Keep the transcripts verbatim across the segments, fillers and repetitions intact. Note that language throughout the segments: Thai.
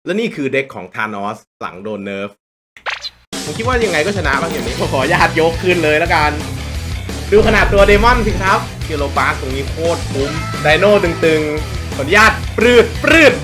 และนี่คือเด็กของธานอสหลังโดนเนิร์ฟผมคิดว่ายังไงก็ชนะบ้างอย่างนี้ผมขอญาติยกขึ้นเลยแล้วกันดูขนาดตัวเดมอนสิครับเกียโลบาสตรงนี้โคตรคุ้มไดโน่ตึงๆขออนุญาตปรืดปรืด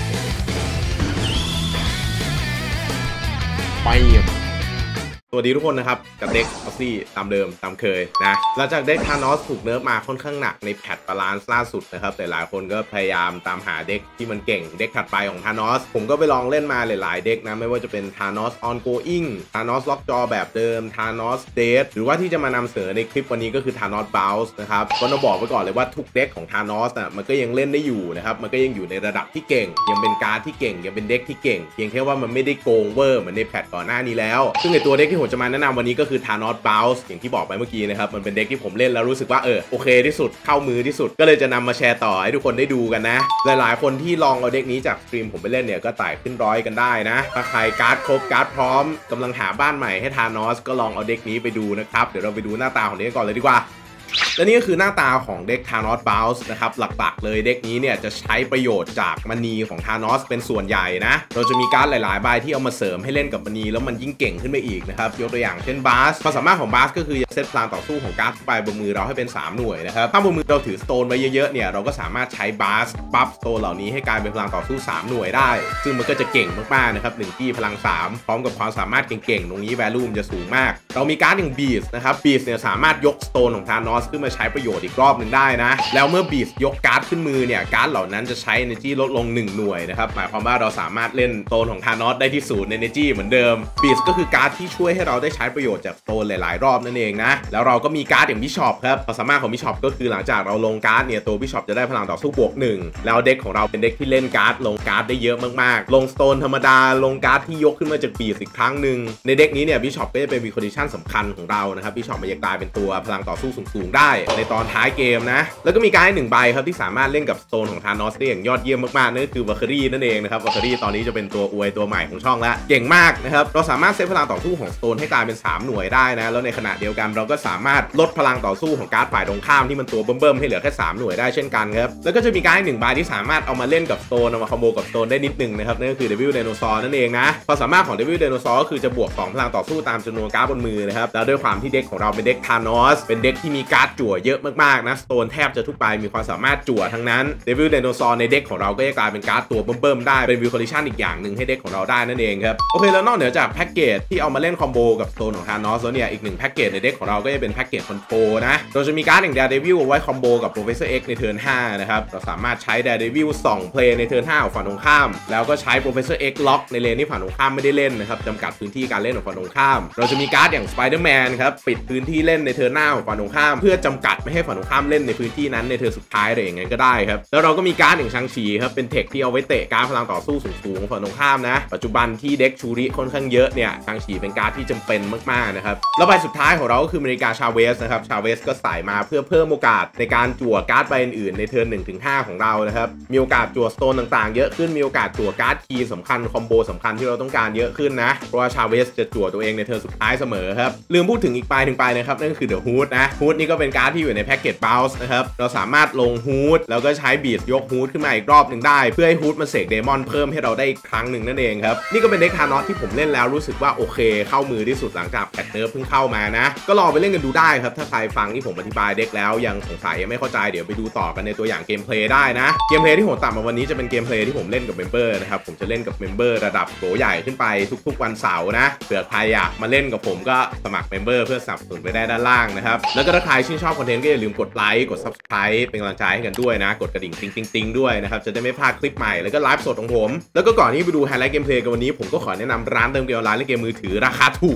ไปสวัสดีทุกคนนะครับกับเด็กออซซี่ตามเดิมตามเคยนะหลังจากเด็กธานอสถูกเนิร์ฟมาค่อนข้างหนักในแพทบาลานซ์ล่าสุดนะครับแต่หลายคนก็พยายามตามหาเด็กที่มันเก่งเด็กถัดไปของธานอสผมก็ไปลองเล่นมาหลายๆเด็กนะไม่ว่าจะเป็นธานอสออนโกอิงธานอสล็อกจอแบบเดิมธานอสเดดหรือว่าที่จะมานำเสนอในคลิปวันนี้ก็คือธานอสบาวส์นะครับก็ต้องบอกไว้ก่อนเลยว่าทุกเด็กของธานอสน่ะมันก็ยังเล่นได้อยู่นะครับมันก็ยังอยู่ในระดับที่เก่งยังเป็นการ์ดที่เก่งยังเป็นเด็กที่เก่งเพียงแค่ว่ามันไม่ได้โกงเวอร์เหมือนในแพทก่อนหน้านี้แล้วซึ่งในตัวเด็กที่ผมจะมาแนะนำวันนี้ก็คือ Thanos Bounce อย่างที่บอกไปเมื่อกี้นะครับมันเป็นเด็กที่ผมเล่นแล้วรู้สึกว่าเออโอเคที่สุดเข้ามือที่สุดก็เลยจะนำมาแชร์ต่อให้ทุกคนได้ดูกันนะหลายๆคนที่ลองเอาเด็กนี้จากสตรีมผมไปเล่นเนี่ยก็ไต่ขึ้นร้อยกันได้นะถ้าใครการ์ดครบการ์ดพร้อมกำลังหาบ้านใหม่ให้ Thanos ก็ลองเอาเด็กนี้ไปดูนะครับเดี๋ยวเราไปดูหน้าตาของเด็กก่อนเลยดีกว่าและนี่ก็คือหน้าตาของเด็ก Thanos Bounce นะครับหลักๆเลยเด็กนี้เนี่ยจะใช้ประโยชน์จากมณีของ Thanos เป็นส่วนใหญ่นะเราจะมีการ์ดหลายๆใบที่เอามาเสริมให้เล่นกับมณีแล้วมันยิ่งเก่งขึ้นไปอีกนะครับยกตัวอย่างเช่นบาสความสามารถของบาสก็คือเซตพลังต่อสู้ของการ์ดทุกใบบนมือเราให้เป็นสามหน่วยนะครับถ้าบนมือเราถือสโตนไว้เยอะๆเนี่ยเราก็สามารถใช้บาสบัฟสโตนเหล่านี้ให้กลายเป็นพลังต่อสู้สามหน่วยได้ซึ่งมันก็จะเก่งมากๆนะครับหนึ่งที่พลังสามพร้อมกับความสามารถเก่งๆตรงนี้ value จะสูงมากเรามีการ์ดอย่างบีสนะครับบีสเนี่ยสามารถยกสโตนของ Thanos ขึ้นมาใช้ประโยชน์อีกรอบหนึ่งได้นะแล้วเมื่อบีสยกการ์ดขึ้นมือเนี่ยการ์ดเหล่านั้นจะใช้ energy ลดลงหนึ่งหน่วยนะครับหมายความว่าเราสามารถเล่นโซนของ Thanos ได้ที่ศูนย์ energy เหมือนเดิมบีสก็คือการ์ดที่ช่วยให้เราได้ใช้ประโยชน์จากโซนหลายๆรอบนั่นเองนะแล้วเราก็มีการ์ดอย่างบิชอปครับความสามารถของบิชอปก็คือหลังจากเราลงการ์ดเนี่ยตัวบิชอปจะได้พลังต่อสู้บวกหนึ่งแล้วเด็กของเราเป็นเด็กที่เล่นการ์ดลงการ์ดได้เยอะมากๆลงสโตนธรรมดาลงการ์ดที่ยกขึ้นมาจากบีสอีกครั้งหนึ่งในเด็กนี้เนี่ยบิชอปก็จะเป็นวีคอนดิชั่นสำคัญของเรานะครับบิชอปมันจะกลายเป็นตัวพลังต่อสู้สูงๆได้ในตอนท้ายเกมนะแล้วก็มีการ์ดหนึ่งใบครับที่สามารถเล่นกับสโตนของ Thanos ได้อย่างยอดเยี่ยมมากๆนั่นก็คือ Valkyrie นั่นเองนะครับ Valkyrie ตอนนี้จะเป็นตัวอวยตัวใหม่ของช่องแล้วเก่งมากนะครับเราสามารถเซตพลังต่อสู้ของสโตนให้กลายเป็นสามหน่วยได้นะแล้วในขณะเดียวกันเราก็สามารถลดพลังต่อสู้ของการ์ดฝ่ายตรงข้ามที่มันตัวเบิ่มๆให้เหลือแค่สามหน่วยได้เช่นกันครับแล้วก็จะมีการ์ดหนึ่งใบที่สามารถเอามาเล่นกับสโตนเอามาคอมโบกับสโตนได้นิดนึงนะครับนั่นก็คือ Devil Dinosaur นั่นเองนะความสามารถของ Devil Dinosaur ก็คือจะบวกสองพลังต่อสู้ตามจำนวนการ์ดบนมือนะครับแล้วด้วยความที่เด็กของเราเป็นเด็ก Thanos เป็นเด็กที่มีการ์ดจั่วเยอะมากๆนะสโตนแทบจะทุกใบมีความสามารถจั่วทั้งนั้น Devil Dinosaur ในเด็กของเราก็จะกลายเป็นการ์ดตัวเบิ่มๆได้เป็นวิวคอลลิชั่นอีกอย่างหนึ่งให้เด็กของเราได้นั่นเองครับโอเคแล้วนอกเหนือจากแพ็กเกจที่เอามาเล่นคอมโบกับสโตนของ Thanos แล้วเนี่ยอีกหนึ่งแพ็กเกจในเด็กของเราก็จะเป็นแพ็กเกจคอนโทรนะเราจะมีการ์ดอย่าง Daredevil ไว้คอมโบกับ Professor X ในเทิร์นห้านะครับเราสามารถใช้ Daredevil ส่องเพลย์ในเทิร์นห้าของฝั่งตรงข้ามแล้วก็ใช้ Professor X ล็อกในเลนที่ฝั่งตรงข้ามไม่ได้เล่นนะครับจำกัดพื้นที่การเล่นของฝั่งตรงข้ามเราจะมีการ์ดอย่าง Spider-Man ครับปิดพื้นที่เล่นในเทิร์นหน้าของฝั่งตรงข้ามเพื่อจำกัดไม่ให้ฝั่งตรงข้ามเล่นในพื้นที่นั้นในเทิร์นสุดท้ายอะไรอย่างเงี้ยก็ได้ครับแล้วเราก็มีการ์ดอย่างชังชีครับเป็นเทคที่เอาไว้เตะการ์ดพลังต่อสู้สูงๆฝั่งตรงข้ามนะปัจจุบันที่เด็กชูริค่อนข้างเยอะเนี่ยชังชีเป็นการ์ดที่จำเป็นมากๆนะครับแล้วใบสุดท้ายของเราก็คืออเมริกาชาเวสนะครับชาเวสก็ใส่มาเพื่อเพิ่มโอกาสในการจั่วการ์ดใบอื่นๆในเทิร์นหนึ่งถึงห้าของเรานะครับมีโอกาสจั่วสโตนต่างๆเยอะขึ้นมีโอกาสจั่วการ์ดคีย์สำคัญคอมโบสำคัญที่เราต้องการเยอะขึ้นนะเพราะว่าชาเวสจะจั่วตัวเองในเทิร์นสุดท้ายเสมอครับลืมพูดถึงอีกปลายถึงปลายนะครับนั่นก็คือเดอะฮูดนะฮูดนี่ก็เป็นการ์ดที่อยู่ในแพ็กเกจบาวส์นะครับเราสามารถลงฮูดแล้วก็ใช้บีดยกฮูดขึ้นมาอีกรอบหนึ่งได้เพื่อให้ฮูดมาเสกเดมอนเพิ่มให้เราได้อีกครั้งหนึ่งนั่นเองครับนี่ก็เป็นเด็ก Thanos ที่ผมเล่นแล้วรู้สึกว่าโอเคเข้ามือที่สุดหลังจากแพทเนิร์ฟเพิ่งเข้ามานะก็ลองไปเล่นกันดูได้ครับถ้าใครฟังที่ผมอธิบายเด็กแล้วยังสงสัยยังไม่เข้าใจเดี๋ยวไปดูต่อกันในตัวอย่างเกมเพลย์ได้นะเกมเพลย์ที่ผมตัดมาวันนี้จะเป็นเกมเพลย์ที่ผมเล่นกับเมมเบอร์นะครับผมจะเล่นกับเมมเบอร์ระดับโหใหญ่ขึ้นไปทุกๆวันเสาร์นะเผื่อใครอยากมาเล่นกับผมก็สมัครเมมเบอร์เพื่อสนับสนุนไปได้ด้านล่างนะครับแล้วก็ถ้าใครชื่นชอบคอนเทนต์ก็อย่าลืมกดไลค์กด ซับสไครบ์ เป็นกำลังใจให้กันด้วยนะกดกระดิ่งติ๊งๆๆด้วยนะครับจะได้ไม่พลาดคลิปใหม่แล้วก็ไลฟ์สดของผมแล้วก็ก่อนที่ไปดูไฮไลท์เกมเพลย์กันวันนี้ผมก็ขอแนะนำร้านเติมเกมออนไลน์และเกมมือถือราคาถูก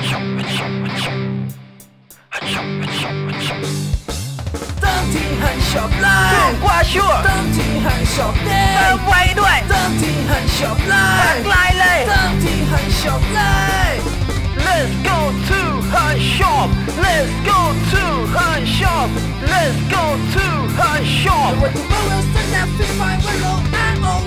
เติมที่หันช็อปไลน์ถูกกว่าชัวร์เติมที่หันช็อปเด้เติมไวด้วยเติมที่หันช็อปไลน์ไลน์เลยเติมที่หันช็อปไลน์ Let's go to her shop Let's go to her shop Let's go to her shop วันที่เราสนับสนุนวันลงอ้างอง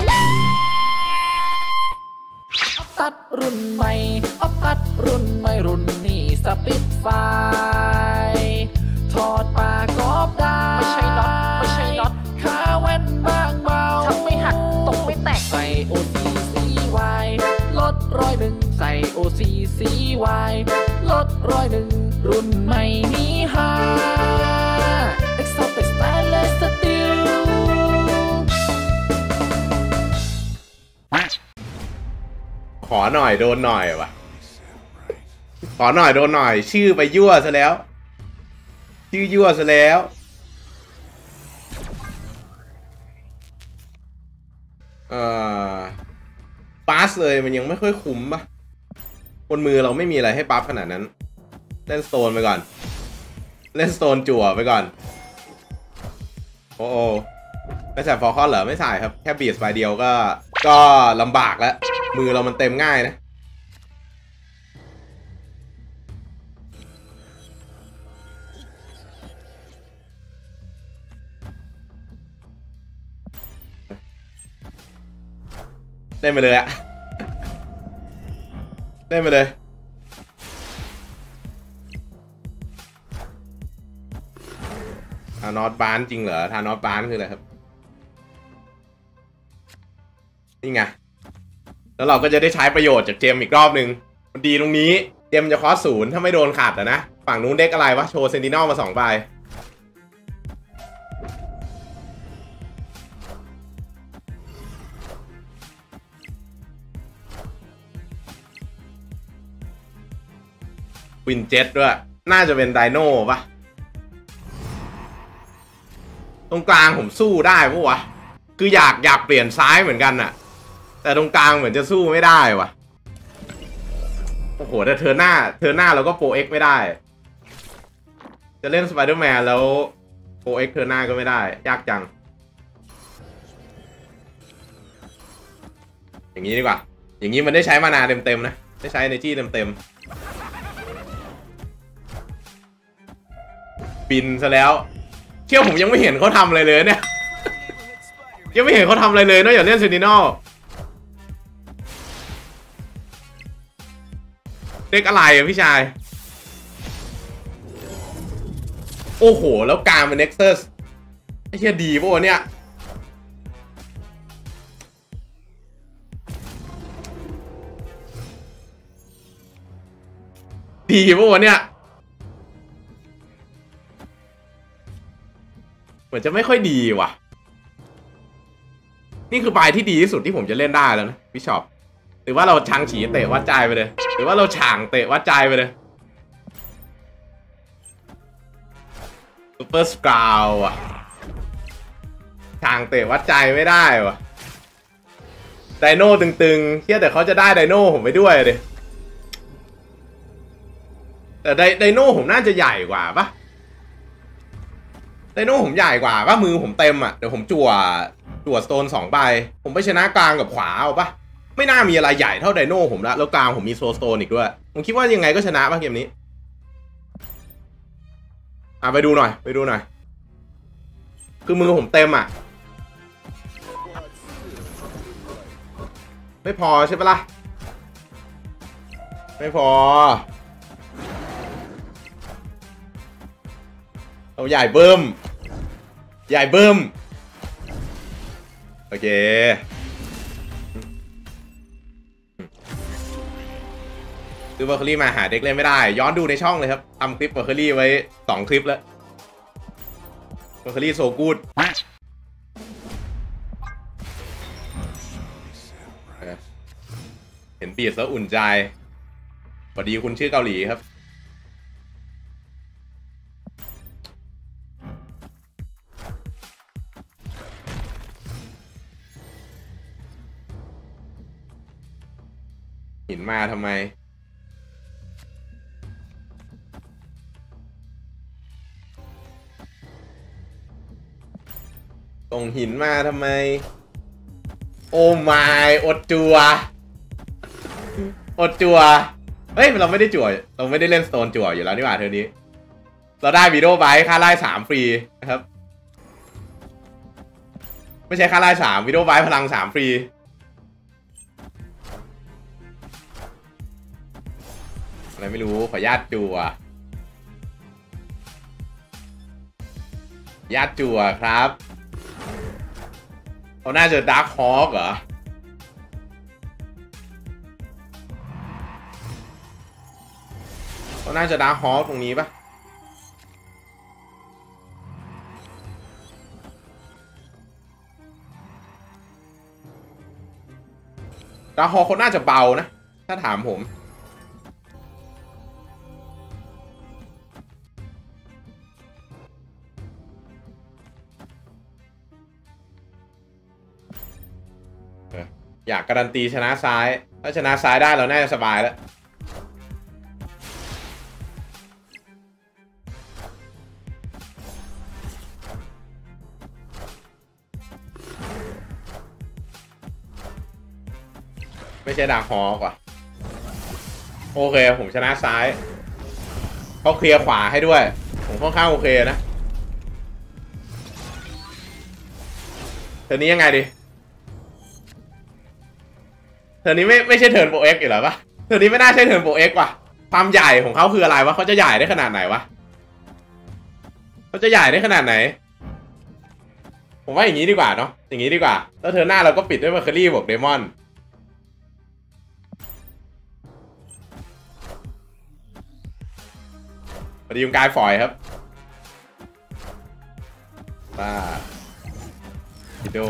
ตัดรุ่นใหม่อัพตัดรุ่นใหม่รุ่นนี้สปิดไฟถอดปากกอบได้ไม่ใช่น็อตไม่ใช่น็อตขาแว่นบางเบาทำไม่หักตกไม่แตกใส่โอทีซีไวโอ ซี ซี วาย ลดร้อยหนึ่งรุ่นใหม่นี้ฮา Exotic Stainless Steel ขอหน่อยโดนหน่อยวะขอหน่อยโดนหน่อยชื่อไปยั่วซะแล้วชื่อยั่วซะแล้วเอ่อบัฟเลยมันยังไม่ค่อยคุ้มปะบนมือเราไม่มีอะไรให้บัฟขนาดนั้นเล่นสโตนไปก่อนเล่นสโตนจั่วไปก่อนโอ้โหไม่ใส่ฟอร์คอนเหรอไม่ใส่ครับแค่บีสไปเดียวก็ก็ลำบากแล้วมือเรามันเต็มง่ายนะเล่นไปเลยอะเล่นไปเลยทานอสบานจริงเหรอทานอสบานคืออะไรครับนี่ไงแล้วเราก็จะได้ใช้ประโยชน์จากเจมอีกรอบหนึ่งมันดีตรงนี้เจมจะคอสศูนย์ถ้าไม่โดนขาดอะนะฝั่งนู้นเด็กอะไรวะโชว์เซนตินอลมาสองใบวินเจ็ตด้วยน่าจะเป็นไดโน่ปะตรงกลางผมสู้ได้ปะวะคืออยากอยากเปลี่ยนซ้ายเหมือนกันอะแต่ตรงกลางเหมือนจะสู้ไม่ได้วะโอ้โหแต่เธอหน้าเธอหน้าเราก็โปรเอ็กไม่ได้จะเล่นสไปเดอร์แมนแล้วโปรเอ็กเธอหน้าก็ไม่ได้ยากจังอย่างนี้ดีกว่าอย่างนี้มันได้ใช้มานาเต็มๆนะได้ใช้ energy เต็มๆบินซะแล้วเที่ยวผมยังไม่เห็นเขาทำอะไรเลยเนี่ยยังไม่เห็นเขาทำอะไรเลยนอกจากเล่นเซนตินอลเด็กอะไรอ่ะพี่ชายโอ้โหแล้วการเป็นเน็กซัสไอ้เหี้ยดีป่ะเนี่ยดีป่ะเนี่ยเหมือนจะไม่ค่อยดีว่ะนี่คือปลายที่ดีที่สุดที่ผมจะเล่นได้แล้วนะพี่ชอบหรือว่าเราชางฉีเตะวัดใจไปเลยหรือว่าเราฉ่างเตะวัดใจไปเลยซูเปอร์สกาวอ่ะฉ่างเตะวัดใจไม่ได้ว่ะไดโน่ตึงๆเชื่อแต่เขาจะได้ไดโน่ผมไปด้วยเลยแต่ไดไดโน่ผมน่าจะใหญ่กว่าปะไดโน่ผมใหญ่กว่าว่ามือผมเต็มอ่ะเดี๋ยวผมจั่วจั่วสโตนสองใบผมไปชนะกลางกับขวาเอาปะไม่น่ามีอะไรใหญ่เท่าไดโน่ผมละแล้วกลางผมมีโซสโตนอีกด้วยผมคิดว่ายังไงก็ชนะป่ะเกมนี้อ่ะไปดูหน่อยไปดูหน่อยคือมือผมเต็มอ่ะไม่พอใช่ปะล่ะไม่พอเอาใหญ่เบิ่มใหญ่เบิ่มโอเคซื้อเบอร์เคอรี่มาหาเด็กเล่นไม่ได้ย้อนดูในช่องเลยครับทำคลิปเบอร์เคอรี่ไว้สองคลิปแล้วเบอร์เคอรี่โซกูดเห็นบีดแล้วอุ่นใจพอดีคุณชื่อเกาหลีครับหินมาทำไมส่งหินมาทำไมโอ้ไม่อดจัวอดจัวเฮ้ยเราไม่ได้จั่วเราไม่ได้เล่นสโตนจั่วอยู่แล้วนี่หว่าเธอนี้เราได้วีโดไบค่าไล่สามฟรีนะครับไม่ใช่ค่าไล่สามวีโดไบพลังสามฟรีอะไรไม่รู้ขอญาตจั่วญาตจั่วครับเขาน่าจะดาร์คฮอคเหรอเขาน่าจะดาร์คฮอคตรงนี้ปะดาร์คฮอคเขาน่าจะเบานะถ้าถามผมอยากการันตีชนะซ้ายถ้าชนะซ้ายได้เราน่าจะสบายแล้วไม่ใช่ดาร์คฮอคว่ะโอเคผมชนะซ้ายเขาเคลียร์ขวาให้ด้วยผมค่อนข้างโอเคนะเธอนี้ยังไงดีเธอนี้ไม่ไม่ใช่เทิร์นโปรเอ็กซ์อีกเหรอปะเธอนี้ไม่น่าใช่เทิร์นโปรเอ็กซ์ว่ะความใหญ่ของเขาคืออะไรวะเขาจะใหญ่ได้ขนาดไหนวะเขาจะใหญ่ได้ขนาดไหนผมว่าอย่างนี้ดีกว่าเนาะอย่างนี้ดีกว่าแล้วเทิร์นหน้าเราก็ปิดด้วยมาร์เคอรี่บวกเดมอนพอดียุงกายฝอยครับป้าวิดีโอ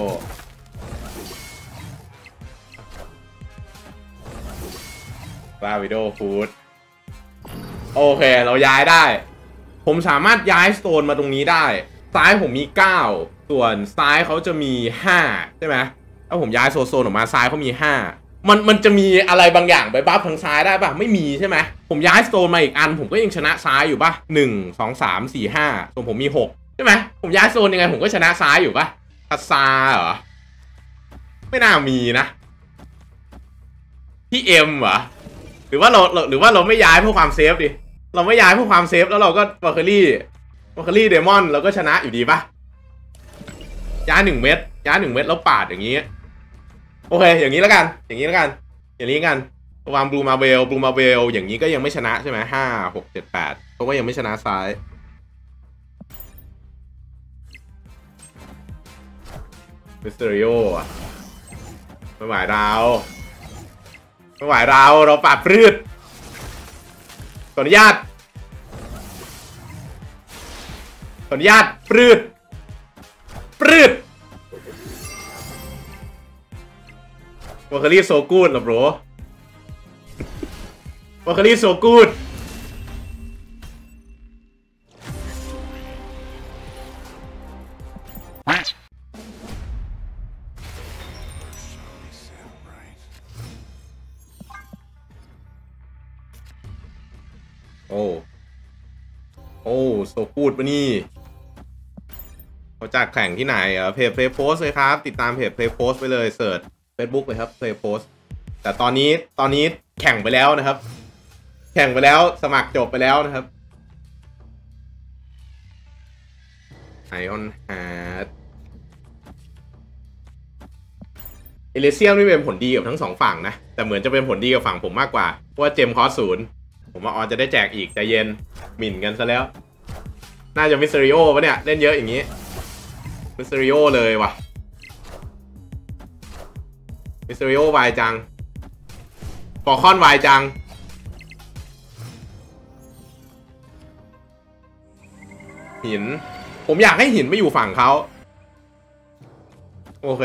ป้าวิดีโอฟูดโอเคเราย้ายได้ผมสามารถย้ายสโตนมาตรงนี้ได้ซ้ายผมมีเก้าส่วนซ้ายเขาจะมีห้าใช่ไหมถ้าผมย้ายโซโซนออกมาซ้ายเขามีห้ามันมันจะมีอะไรบางอย่างไปบัฟทางซ้ายได้ป่ะไม่มีใช่ไหมผมย้ายสโตนมาอีกอันผมก็ยังชนะซ้ายอยู่ป่ะหนึ่งสองสามสี่ห้าส่วนผมมีหกใช่ไหมผมย้ายโซนยังไงผมก็ชนะซ้ายอยู่ป่ะทัสซาเหรอไม่น่ามีนะที่เอ็มเหรอหรือว่าเราหรือว่าเราไม่ย้ายเพื่อความเซฟดิเราไม่ย้ายเพื่อความเซฟแล้วเราก็วอลเคอรี่วอลเคอรี่เดมอนเราก็ชนะอยู่ดีป่ะย้ายหนึ่งเม็ดย้ายหนึ่งเม็ดแล้วปาดอย่างนี้โอเคอย่างนี้แล้วกันอย่างนี้แล้วกันอย่างนี้กันวางบลูมาเวลบลูมาเวลอย่างนี้ก็ยังไม่ชนะใช่ไหมห้าหกเจ็ดแปดเขาก็ยังไม่ชนะซ้ายมิสเตอริโออะไม่ไหวเราไม่ไหวเราเราปาดปลื้ดขออนุญาตขออนุญาตปลื้ดปลื้ดวอลเคอรี่โซกูดเหรอโบรวอลเคอรี่โซกูดโอ้โอ้โซกูดปะนี่เขาจากแข่งที่ไหนอ่ะเพจเพลย์โพสเลยครับติดตามเพจเพลย์โพสไปเลยเสิร์ชFacebook เลยครับ Play Post แต่ตอนนี้ตอนนี้แข่งไปแล้วนะครับแข่งไปแล้วสมัครจบไปแล้วนะครับ Ion Heart เอลิเซียมนี่เป็นผลดีกับทั้งสองฝั่งนะแต่เหมือนจะเป็นผลดีกับฝั่งผมมากกว่าเพราะว่าเจมคอสศูนย์ผมว่าออนจะได้แจกอีกใจเย็นหมิ่นกันซะแล้วน่าจะมิสเตอริโอปะเนี่ยเล่นเยอะอย่างนี้มิสเตอริโอเลยว่ะมิสเตอริโอวายจังฟอร์คอนวายจังหินผมอยากให้หินไม่อยู่ฝั่งเขาโอเค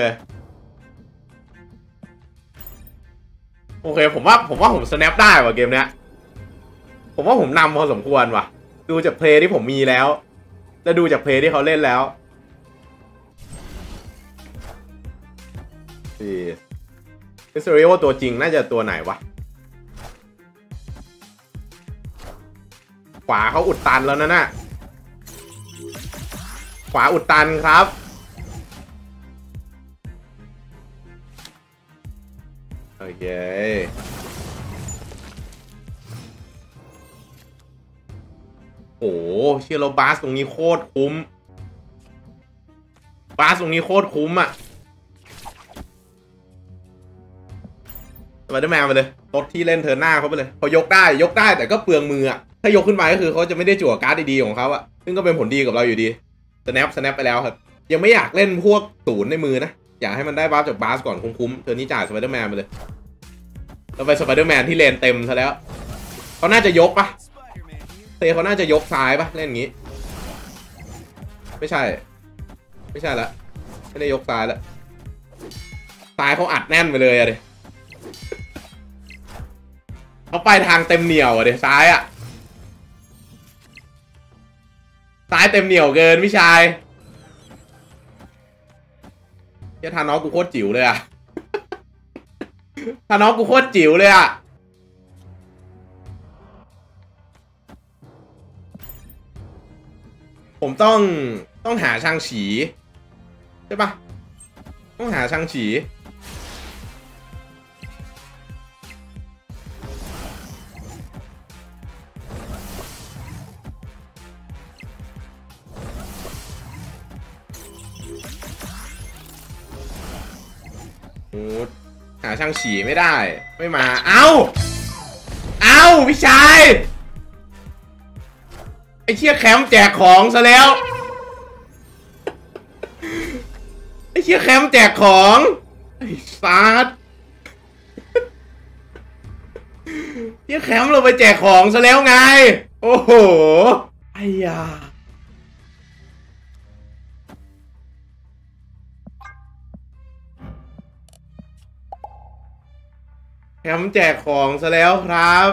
โอเคผมว่าผมว่าผมสแนปได้ว่ะเกมเนี้ยผมว่าผมนำพอสมควรว่ะดูจากเพลย์ที่ผมมีแล้วและดูจากเพลย์ที่เขาเล่นแล้วสี่มิสเตอริโอตัวจริงน่าจะตัวไหนวะขวาเขาอุดตันแล้วนะน่ะขวาอุดตันครับโอเคโอ้เชียร์โรบาสตรงนี้โคตรคุ้มบาสตรงนี้โคตรคุ้มอ่ะสไปเดอร์แมนไปเลยรถที่เล่นเทิร์นหน้าเขาไปเลยพอยกได้ยกได้แต่ก็เปลืองมืออ่ะถ้ายกขึ้นมาก็คือเขาจะไม่ได้จั่วการ์ดดีๆของเขาอ่ะซึ่งก็เป็นผลดีกับเราอยู่ดีสแนปสแนปไปแล้วครับยังไม่อยากเล่นพวกศูนย์ในมือนะอยากให้มันได้บัฟจากบาสก่อนคุ้มๆเทิร์นนี้จ่ายสไปเดอร์แมนไปเลยแล้วไปสไปเดอร์แมนที่เลนเต็มซะแล้วเขาน่าจะยกปะเซเขาน่าจะยกซ้ายปะเล่นอย่างงี้ไม่ใช่ไม่ใช่ละไม่ได้ยกซ้ายละซ้ายเขาอัดแน่นไปเลยอะดิเขาไปทางเต็มเหนียวอะดิซ้ายอะซ้ายเต็มเหนียวเกินพี่ชายเฮียทานน้องกูโคตรจิ๋วเลยอะทานน้องกูโคตรจิ๋วเลยอะผมต้องต้องหาช่างฉีใช่ปะต้องหาช่างฉีโอ้หาช่างฉีไม่ได้ไม่มาเอ้าเอ้าพี่ชายไอ้เชี่ยแคมป์แจกของซะแล้วไอ้เชี่ยแคมป์แจกของไอ้ซาดเชี่ยแคมป์เราไปแจกของซะแล้วไงโอ้โหไอ้ยาแคมป์แจกของซะแล้วครับ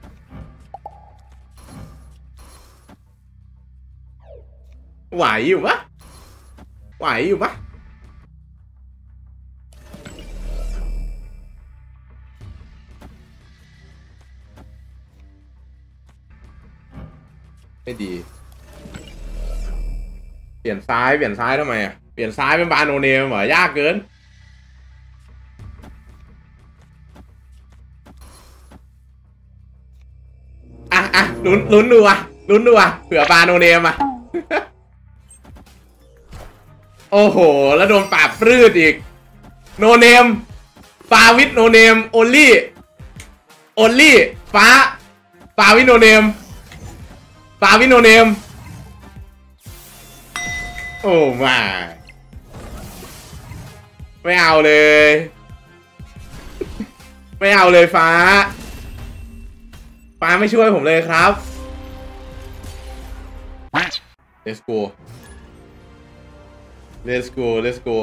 ไหวอยู่ปะไหวอยู่ปะไม่ดีเปลี่ยนซ้ายเปลี่ยนซ้ายทำไมอ่ะเปลี่ยนซ้ายเป็นบาโนเนมเหรอยากเกินอ่ะอ่ะลุ้นลุ้นดูอ่ะลุ้นดูอ่ะเผื่อบาโนเนมอ่ะ โอ้โหแล้วโดนปราบปรืดอีกโนเนมฟาวิทโนเนมโอลี่โอลี่ฟ้าฟาวิทโนเนมฟาวิทโนเนมโอ้มาไม่เอาเลยไม่เอาเลยฟ้าฟ้าไม่ช่วยผมเลยครับ let's go let's go let's go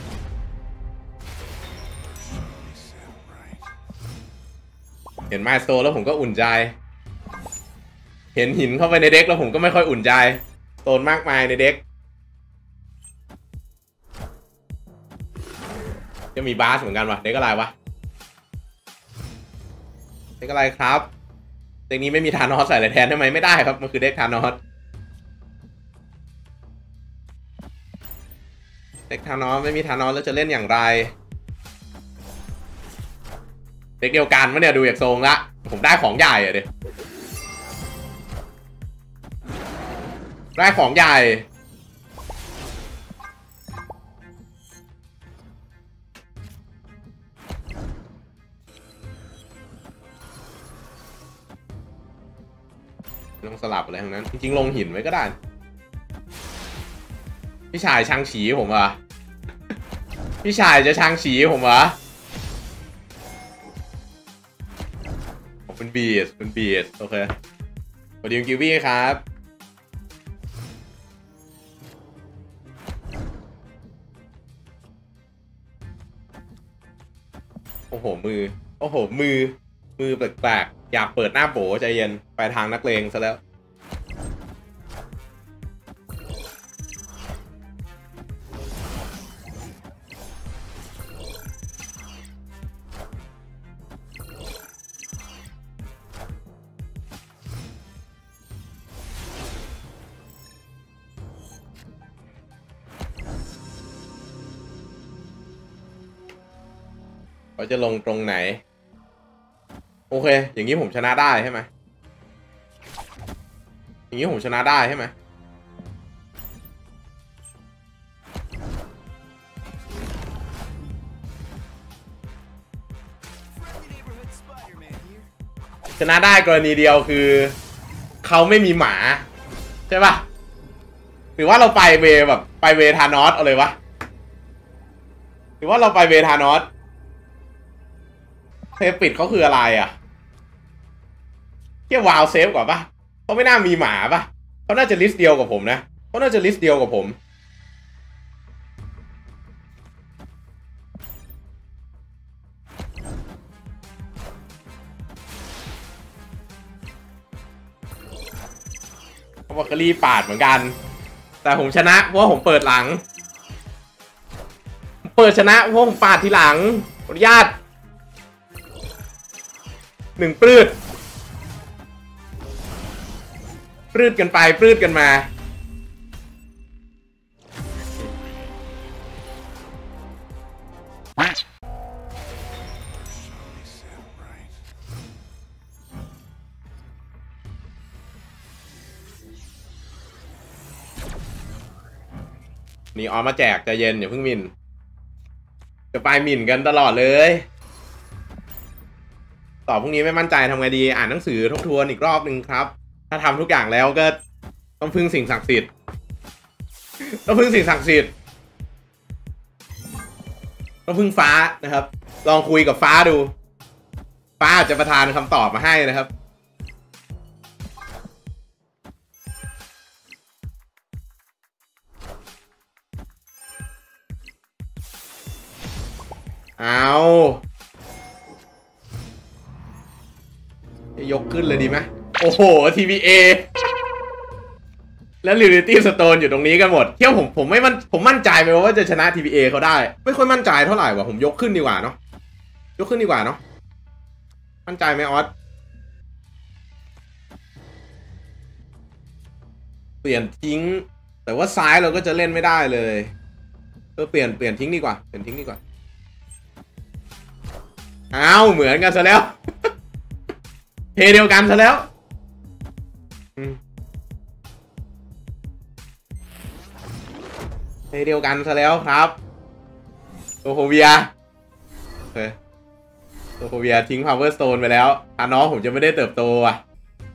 เห็นไมล์สโตนแล้วผมก็อุ่นใจเห็นหินเข้าไปในเด็กแล้วผมก็ไม่ค่อยอุ่นใจสโตนมากมายในเด็กจะมีบาสเหมือนกันวะเด็กอะไรวะเด็กอะไรครับเด็กนี้ไม่มีธานอสใส่อะไรแทนได้ไหมไม่ได้ครับมันคือเด็กธานอสเด็กธานอสไม่มีธานอสแล้วจะเล่นอย่างไรเด็กเดียวกันวะเนี่ยดูจากทรงละผมได้ของใหญ่อะดิได้ของใหญ่ลงสลับอะไรทั้งนั้นจริงๆลงหินไว้ก็ได้พี่ชายช่างฉีผมเหรอพี่ชายจะช่างฉีผมเหรอผมเป็นบีสเป็นบีสโอเคสวัสดีกิวบี้ครับโอ้โหมือโอ้โหมือมือแปลกๆอยากเปิดหน้าโบใจเย็นไปทางนักเลงซะแล้วเขาจะลงตรงไหนโอเคอย่างนี้ผมชนะได้ใช่ไหมอย่างนี้ผมชนะได้ใช่ไหมชนะได้กรณีเดียวคือเขาไม่มีหมาใช่ป่ะหรือว่าเราไปเวแบบไปเวทานอสเอาเลยวะหรือว่าเราไปเวทานอสเซฟปิดเขาคืออะไรอ่ะเกี่ยววาวเซฟกว่าปะเขาไม่น่ามีหมาปะเขาน่าจะลิสต์เดียวกับผมนะเขาน่าจะลิสต์เดียวกับผมเขาบอกกะลีปาดเหมือนกันแต่ผมชนะเพราะว่าผมเปิดหลังเปิดชนะเพราะผมปาดทีหลังขออนุญาตหนึ่งปลื้ดปลื้ดกันไปปลื้ดกันมานี่ออนมาแจกใจเย็นอย่าเพิ่งมินจะไปหมิ่นกันตลอดเลยตอบพรุ่งนี้ไม่มั่นใจทำไงดีอ่านหนังสือทบทวนอีกรอบหนึ่งครับถ้าทำทุกอย่างแล้วก็ต้องพึ่งสิ่งศักดิ์สิทธิ์ต้องพึ่งสิ่งศักดิ์สิทธิ์ต้องพึ่งฟ้านะครับลองคุยกับฟ้าดูฟ้าอาจจะประทานคำตอบมาให้นะครับเอายกขึ้นเลยดีไหมโอ้โห ที บี เอ และ Reality Stone อยู่ตรงนี้กันหมดเที่ยวผมผมไม่มั่นผมมั่นใจไหมว่าจะชนะ ที บี เอ เขาได้ไม่ค่อยมั่นใจเท่าไหร่ว่ะผมยกขึ้นดีกว่าเนาะยกขึ้นดีกว่าเนาะมั่นใจไหมออสเปลี่ยนทิ้งแต่ว่าซ้ายเราก็จะเล่นไม่ได้เลยเออเปลี่ยนเปลี่ยนทิ้งดีกว่าเปลี่ยนทิ้งดีกว่าอ้าวเหมือนกันซะแล้วเพเดียวกันซะแล้วเพเดียวกันซะแล้วครับโตโคเวียโอเคโตโคเวียทิ้ง Power Stone ไปแล้วอ่ะน้องผมจะไม่ได้เติบโตอ่ะ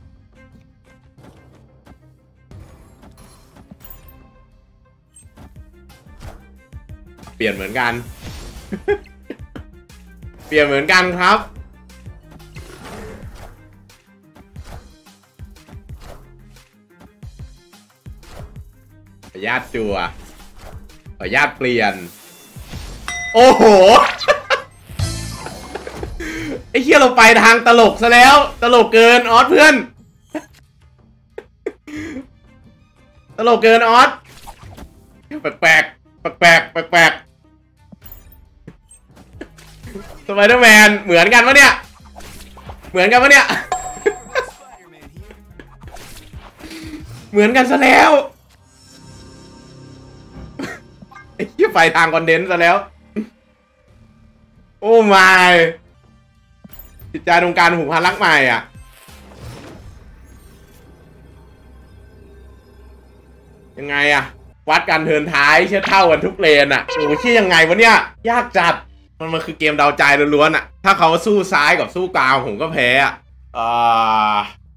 เปลี่ยนเหมือนกัน เปลี่ยนเหมือนกันครับขออนุญาตจั่วขออนุญาตเปลี่ยนโอ้โห ไอ้เหี้ยเราไปทางตลกซะแล้วตลกเกินออสเพื่อนตลกเกินออสแปลกแปลกแปลกแปลกแปลกแปลกสไปเดอร์แมนเหมือนกันปะเนี่ยเหมือนกันปะเนี่ย เหมือนกันซะแล้วไอ้เหี้ยไปทางคอนเทนต์ซะแล้วโอ้ไม่จิตใจตรงการผูกพันรักใหม่อ่ะยังไงอ่ะวัดการเทินท้ายเชื่อเท่ากันทุกเลนอ่ะโอ้เชื่อยังไงวะเนี่ยยากจัดมันมันคือเกมเดาใจล้วนๆอ่ะถ้าเขาสู้ซ้ายกับสู้กลางผมก็แพ้อ่ะอ่า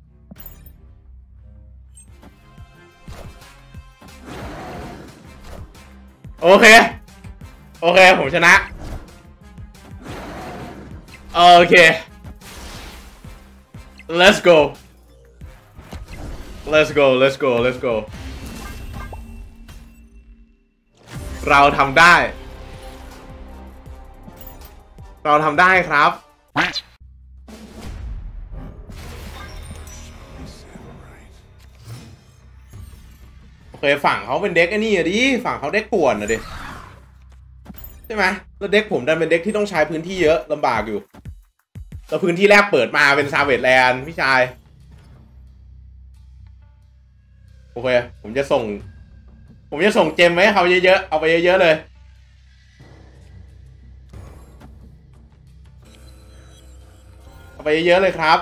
โอเคโอเคผมชนะโอเค let's go let's go let's go let's go เราทำได้เราทำได้ครับโอเคฝั่งเขาเป็นเด็กไอ้นี่อะดิฝั่งเขาเด็กป่วนอะดิใช่ไหมแล้วเด็กผมดันเป็นเด็กที่ต้องใช้พื้นที่เยอะลำบากอยู่แล้วพื้นที่แรกเปิดมาเป็นซาเวตแลนด์พี่ชายโอเคผมจะส่งผมจะส่งเจมไว้ให้เขาเยอะๆเอาไปเยอะๆเลยเอาไปเยอะๆเลยครับ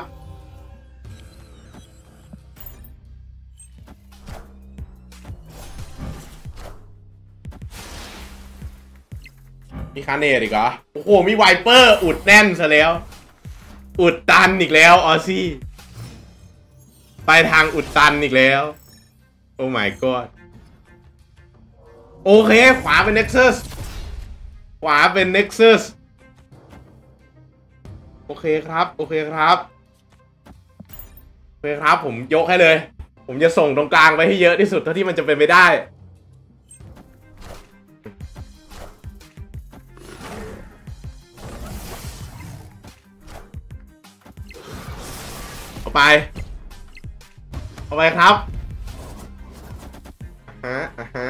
มีคาเนตอีกเหรอโอ้โหมีไวเปอร์อุดแน่นซะแล้วอุดตันอีกแล้วออซี่ไปทางอุดตันอีกแล้วโอ้ my god โอเคขวาเป็น Nexus ขวาเป็น Nexus โอเคครับโอเคครับโอเคครับผมยกให้เลยผมจะส่งตรงกลางไปให้เยอะที่สุดเท่าที่มันจะเป็นไปได้เอาไปเอาไปครับฮะอ่ะฮะ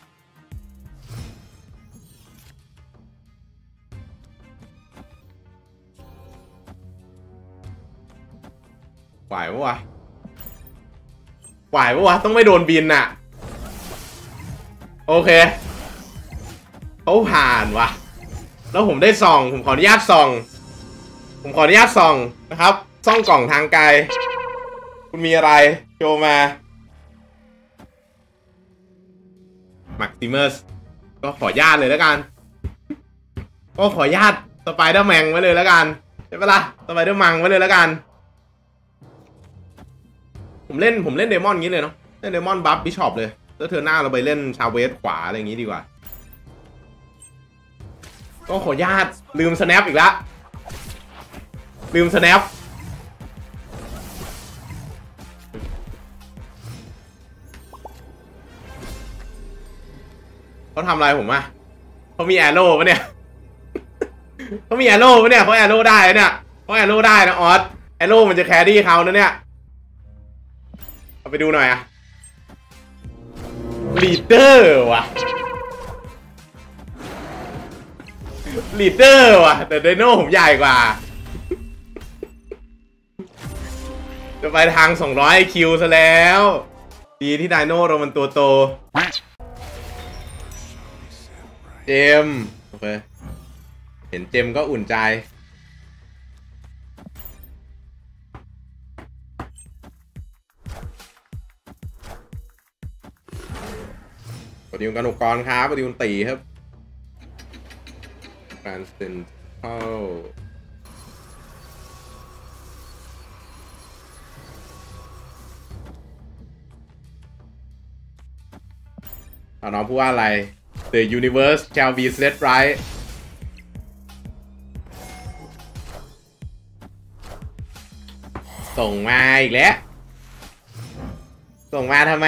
ไหวปะวะไหวปะวะต้องไม่โดนบินน่ะโอเคเขาผ่านว่ะแล้วผมได้ส่องผมขออนุญาตส่องผมขออนุญาตส่องนะครับส่องกล่องทางไกลคุณมีอะไรโชว์มามักซิมัสก็ขอญาตเลยแล้วกันก็ขอญาตสไปเดอร์แมนไว้เลยแล้วกันใช่ปะล่ะสไปเดอร์มังไว้เลยแล้วกันผมเล่นผมเล่นเดมอนงี้เลยเนาะเล่นเดมอนบัฟบิชอปเลยแล้วเธอหน้าเราไปเล่นชาเวสขวาอะไรอย่างงี้ดีกว่าก็ขอญาตลืมสแนปอีกแล้วลืมสแนปเขาทำอะไรผมอะเขามีแอโร่ปะเนี่ย เขามีแอโร่ปะเนี่ยเขาแอโร่ได้เนี่ยเขาแอโร่ได้นะออสแอโร่มันจะแครี่เขานะเนี่ยเอาไปดูหน่อยอะลีดเดอร์ว่ะลีดเดอร์ว่ะแต่ไดโน่ผมใหญ่กว่า จะไปทางสองร้อยคิวซะแล้วดีที่ไดโน่เรามันตัวโตเจมโอเคเห็นเจมก็อุ่นใจปฏิวัติการอุปกรณ์ครับปฏิวัติตีครับการเซ็นเข้าเอาน้องพูดว่าอะไร The universe shall be set right ส่งมาอีกแล้วส่งมาทำไม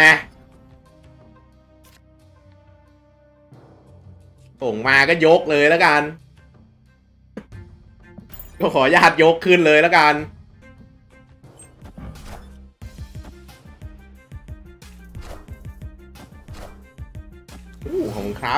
ส่งมาก็ยกเลยแล้วกันก็ขอญาตยกขึ้นเลยแล้วกันอู้ของครับ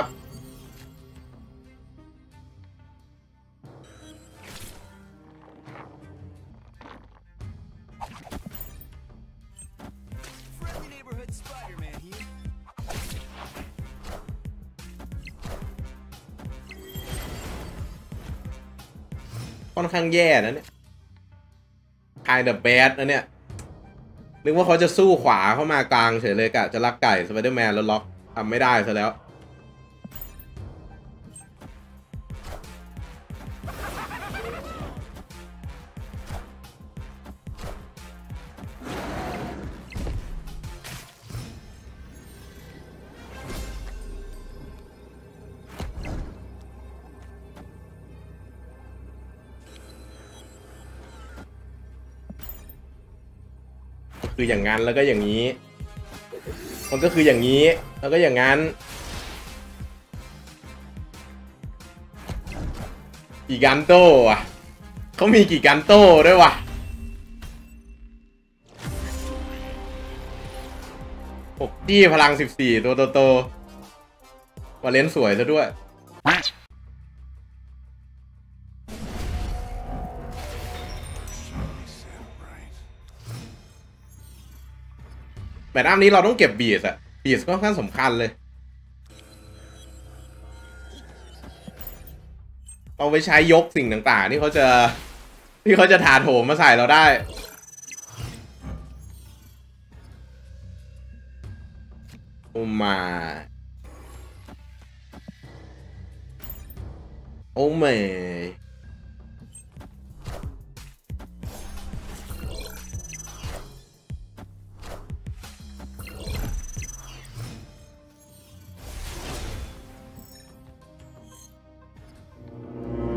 ค่อนข้างแย่นะเนี่ย kind of bad นะเนี่ยนึกว่าเขาจะสู้ขวาเข้ามากลางเฉยเลยกะจะลักไก่สไปเดอร์แมนแล้วล็อกทำไม่ได้ซะแล้วคืออย่างนั้นแล้วก็อย่างนี้มันก็คืออย่างนี้แล้วก็อย่างนั้นกี่กันโต้อะเขามีกี่กันโต้ด้วยวะหกจี้พลังสิบสี่ตัวโตๆวาเลนสวยซะด้วยแบบน้ำนี้เราต้องเก็บบีสอะบีสค่อนข้างสำคัญเลยเอาไปใช้ยกสิ่งต่างๆที่เขาจะที่เขาจะถาโถมมาใส่เราได้โอ้มาโอ้เม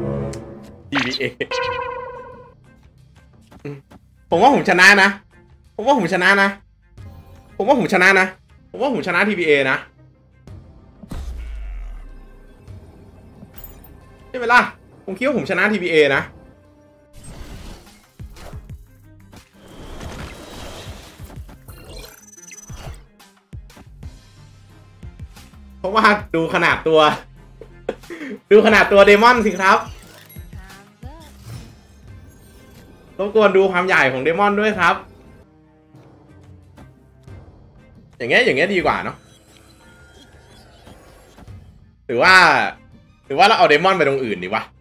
ที วี เอ ผมว่าผมชนะนะผมว่าผมชนะนะผมว่าผมชนะนะผมว่าผมชนะ ที บี เอ นะใช่ไหมล่ะผมคิดว่าผมชนะ ที บี เอ นะเพราะว่าดูขนาดตัว ดูขนาดตัวเดมอนสิครับรบกวนดูความใหญ่ของเดมอนด้วยครับอย่างเงี้ยอย่างเงี้ยดีกว่าเนาะหรือว่าหรือว่าเราเอาเดมอนไปตรงอื่นดีวะ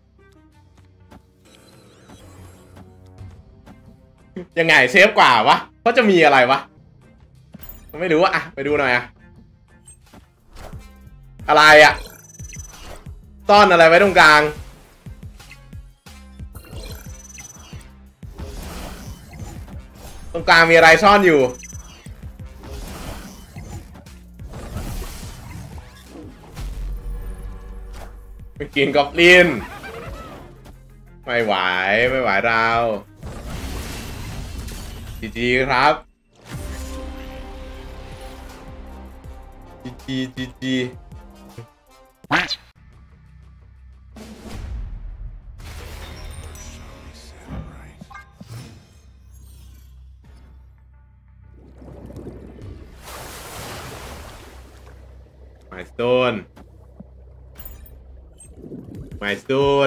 ยังไงเซฟกว่าวะเพราะจะมีอะไรวะไม่รู้อะไปดูหน่อยอะอะไรอะซ่อนอะไรไว้ตรงกลางตรงกลางมีอะไรซ่อนอยู่ไปกินกอบลินไม่ไหวไม่ไหวเราจีจีครับจีจีจีจีไมสโตนไมสโตน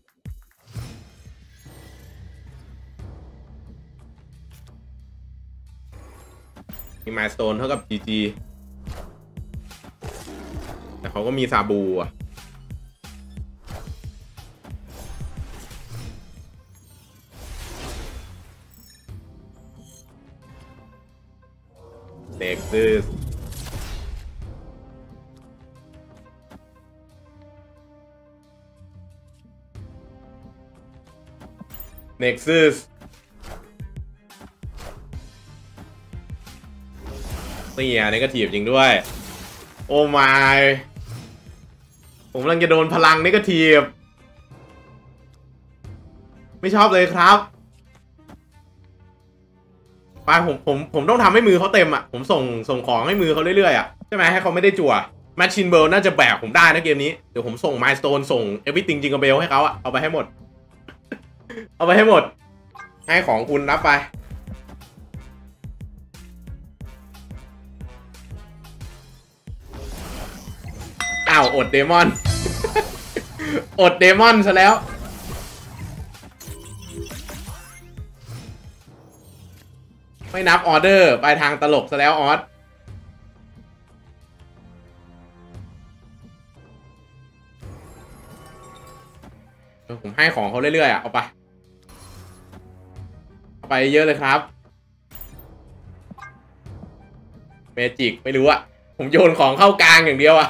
มีไมสโตนเท่ากับ จี จี แต่เขาก็มีซาบูอ่ะเด็กซื้อNexus นี่อ่ะนี่ก็ถีบจริงด้วยโอ้มายผมกำลังจะโดนพลังนี่ก็ถีบไม่ชอบเลยครับไปผมผมผมต้องทำให้มือเขาเต็มอ่ะผมส่งส่งของให้มือเขาเรื่อยๆอ่ะใช่ไหมให้เขาไม่ได้จั่วแมชชีนเบิร์น่าจะแบกผมได้นะเกมนี้เดี๋ยวผมส่งไมล์สโตนส่งเอวิติงจิงกับเบลให้เขาอ่ะเอาไปให้หมดเอาไปให้หมดให้ของคุณรับไปอ้าวอดเดมอน อดเดมอนซะแล้วไม่นับออเดอร์ไปทางตลกซะแล้วออสผมให้ของเขาเรื่อยๆอ่ะเอาไปเอาไปเยอะเลยครับเมจิกไม่รู้อ่ะผมโยนของเข้ากลางอย่างเดียวอ่ะ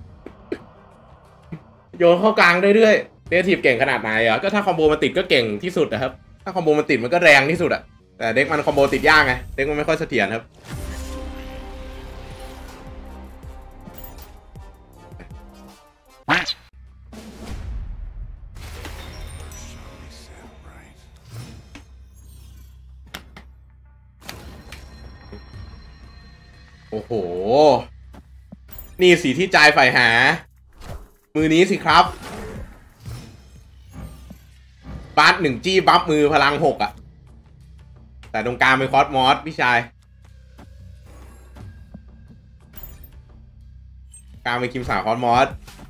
โยนเข้ากลางเรื่อยๆเดทีฟเก่งขนาดไหนอ่ะก็ถ้าคอมโบมันติดก็เก่งที่สุดนะครับถ้าคอมโบมันติดมันก็แรงที่สุดอ่ะแต่เด็กมันคอมโบติดยากไงเด็กมันไม่ค่อยเสถียรครับโอ้โหนี่สีที่ใจใฝ่หามือนี้สิครับบัฟหนึ่งจี้บัฟมือพลังหกอ่ะแต่ตรงกลางเป็นคอสมอสพี่ชายกลางเป็นคิมสาคอสมอส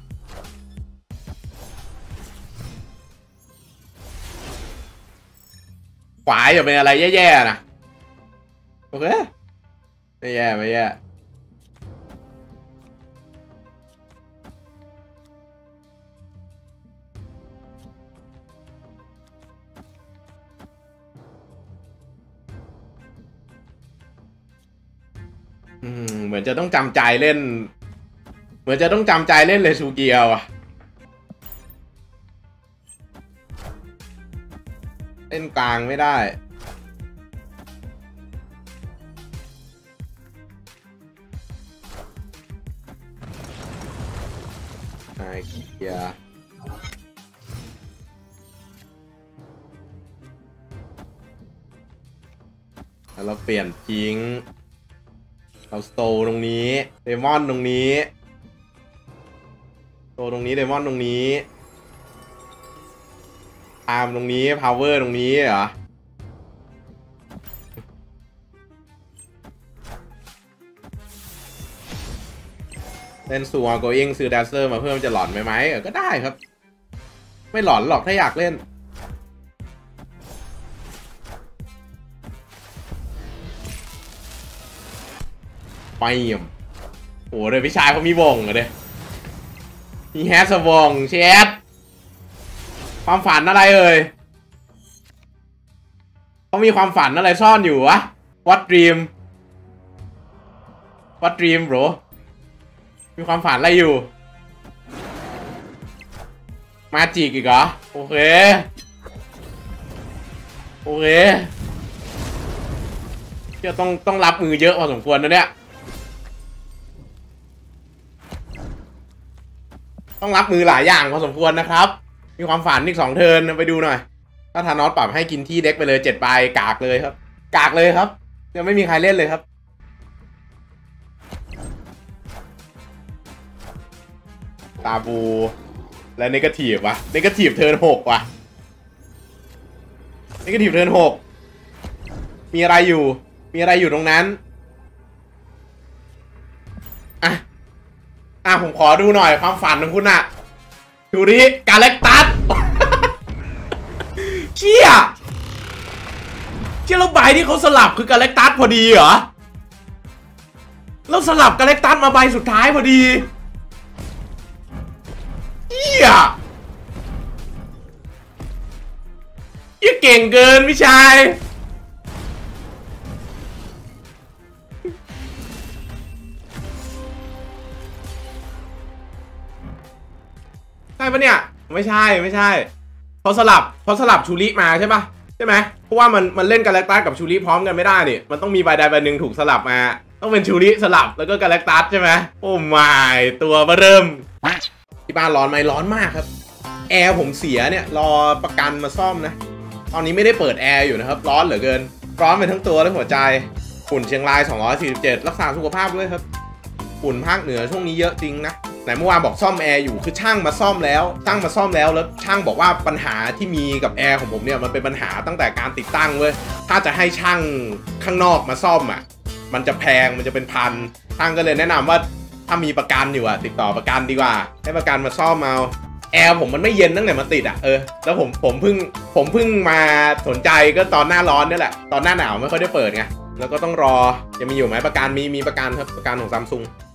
ขวาอย่าเป็นอะไรแย่ๆนะโอเคไม่แย่ไม่แย่อืมเหมือนจะต้องจำใจเล่นเหมือนจะต้องจำใจเล่นเลยชูเกียวอะเล่นกลางไม่ได้ไอเกียแล้วเราเปลี่ยนทิ้งเราสโตตรงนี้เดมอนตรงนี้สโตตรงนี้เดมอนตรงนี้อาร์มตรงนี้พาวเวอร์ตรงนี้เหรอเล่นซัวโกอิงซื้อแดนเซอร์มาเพิ่มจะหลอนไหมไหมเออก็ได้ครับไม่หลอนหรอกถ้าอยากเล่นไปอ่ะโอ้เลยพี่ชายเขามีวงเหรอเด้มีแฮสวงเชฟความฝันอะไรเอ่ยเขามีความฝันอะไรซ่อนอยู่วะ What dream What dream bro มีความฝันอะไรอยู่มาจิกอีกเหรอโอเคโอเคจะต้องต้องรับมือเยอะพอสมควรนะเนี่ยต้องรับมือหลายอย่างพอสมควรนะครับมีความฝันอีกสองเทิร์นไปดูหน่อยถ้าธานอสปรับให้กินที่เด็กไปเลยเจ็ดใบกากเลยครับกากเลยครับยังไม่มีใครเล่นเลยครับตาบูและเนกาทีฟวะเนกาทีฟเทิร์นหกวะเนกาทีฟเทิร์นหกมีอะไรอยู่มีอะไรอยู่ตรงนั้นอ่ะอ่ะผมขอดูหน่อยความฝันของคุณอะดูดิกาแล็กตัส เชี่ยเชี่ยแล้วใบที่เขาสลับคือกาแล็กตัสพอดีเหรอแล้วสลับกาแล็กตัสมาใบสุดท้ายพอดีเชี่ยเชี่ยเก่งเกินพี่ชายใช่ปะเนี่ยไม่ใช่ไม่ใช่เขาสลับเขาสลับชูริมาใช่ปะใช่ไหมเพราะว่ามันมันเล่นกาแล็กตัสกับชูริพร้อมกันไม่ได้นี่มันต้องมีใบใดใบหนึ่งถูกสลับมาต้องเป็นชูริสลับแล้วก็กาแล็กตัสใช่ไหมโอ้ไม่ตัวมาเริ่มที่บ้านร้อนไหมร้อนมากครับแอร์ผมเสียเนี่ยรอประกันมาซ่อมนะตอนนี้ไม่ได้เปิดแอร์อยู่นะครับร้อนเหลือเกินร้อนไปทั้งตัวและหัวใจฝุ่นเชียงรายสองร้อยสี่สิบเจ็ดรักษาสุขภาพด้วยครับฝุ่นภาคเหนือช่วงนี้เยอะจริงนะไหนเมื่อวานบอกซ่อมแอร์อยู่คือช่างมาซ่อมแล้วช่างมาซ่อมแล้วแล้วช่างบอกว่าปัญหาที่มีกับแอร์ของผมเนี่ยมันเป็นปัญหาตั้งแต่การติดตั้งเว้ยถ้าจะให้ช่างข้างนอกมาซ่อมอ่ะมันจะแพงมันจะเป็นพันช่างก็เลยแนะนำว่าถ้ามีประกันอยู่อ่ะติดต่อประกันดีกว่าให้ประกันมาซ่อมเอาแอร์ผมมันไม่เย็นตั้งแต่มาติดอ่ะเออแล้วผมผมเพิ่งผมเพิ่งมาสนใจก็ตอนหน้าร้อนนี่แหละตอนหน้าหนาวไม่ค่อยได้เปิดไงแล้วก็ต้องรอจะมีอยู่ไหมประกันมีมีประกันครับประกันของซัมซุง